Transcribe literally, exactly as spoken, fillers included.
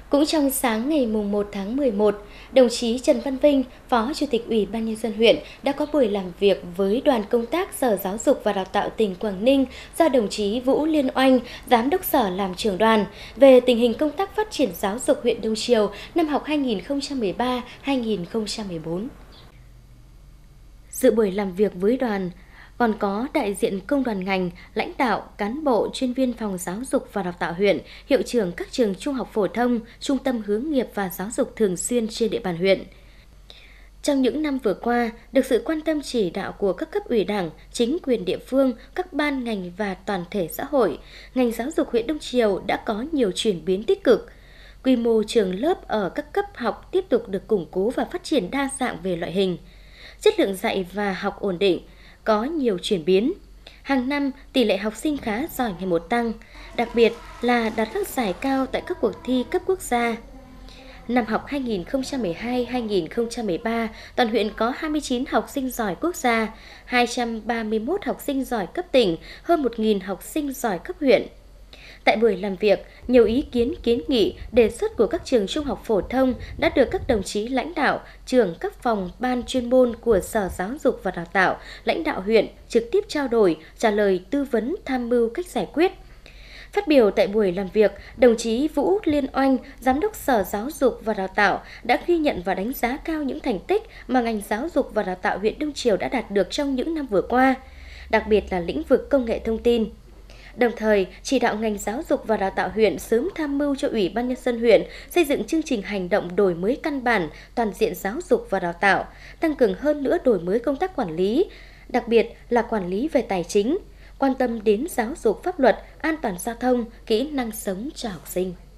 Cũng trong sáng ngày mùng một tháng mười một, đồng chí Trần Văn Vinh, Phó Chủ tịch Ủy ban Nhân dân huyện đã có buổi làm việc với đoàn công tác Sở Giáo dục và Đào tạo tỉnh Quảng Ninh do đồng chí Vũ Liên Oanh, Giám đốc Sở làm trưởng đoàn, về tình hình công tác phát triển giáo dục huyện Đông Triều năm học hai nghìn không trăm mười ba hai nghìn không trăm mười bốn. Dự buổi làm việc với đoàn còn có đại diện công đoàn ngành, lãnh đạo, cán bộ, chuyên viên phòng giáo dục và đào tạo huyện, hiệu trưởng các trường trung học phổ thông, trung tâm hướng nghiệp và giáo dục thường xuyên trên địa bàn huyện. Trong những năm vừa qua, được sự quan tâm chỉ đạo của các cấp ủy Đảng, chính quyền địa phương, các ban ngành và toàn thể xã hội, ngành giáo dục huyện Đông Triều đã có nhiều chuyển biến tích cực. Quy mô trường lớp ở các cấp học tiếp tục được củng cố và phát triển đa dạng về loại hình. Chất lượng dạy và học ổn định, có nhiều chuyển biến. Hàng năm, tỷ lệ học sinh khá giỏi ngày một tăng, đặc biệt là đạt các giải cao tại các cuộc thi cấp quốc gia. Năm học hai nghìn không trăm mười hai hai nghìn không trăm mười ba, toàn huyện có hai mươi chín học sinh giỏi quốc gia, hai trăm ba mươi mốt học sinh giỏi cấp tỉnh, hơn một nghìn học sinh giỏi cấp huyện. Tại buổi làm việc, nhiều ý kiến kiến nghị, đề xuất của các trường trung học phổ thông đã được các đồng chí lãnh đạo, trưởng các phòng ban chuyên môn của Sở Giáo dục và Đào tạo, lãnh đạo huyện trực tiếp trao đổi, trả lời tư vấn tham mưu cách giải quyết. Phát biểu tại buổi làm việc, đồng chí Vũ Liên Oanh, Giám đốc Sở Giáo dục và Đào tạo đã ghi nhận và đánh giá cao những thành tích mà ngành giáo dục và đào tạo huyện Đông Triều đã đạt được trong những năm vừa qua, đặc biệt là lĩnh vực công nghệ thông tin. Đồng thời, chỉ đạo ngành giáo dục và đào tạo huyện sớm tham mưu cho Ủy ban Nhân dân huyện xây dựng chương trình hành động đổi mới căn bản, toàn diện giáo dục và đào tạo, tăng cường hơn nữa đổi mới công tác quản lý, đặc biệt là quản lý về tài chính, quan tâm đến giáo dục pháp luật, an toàn giao thông, kỹ năng sống cho học sinh.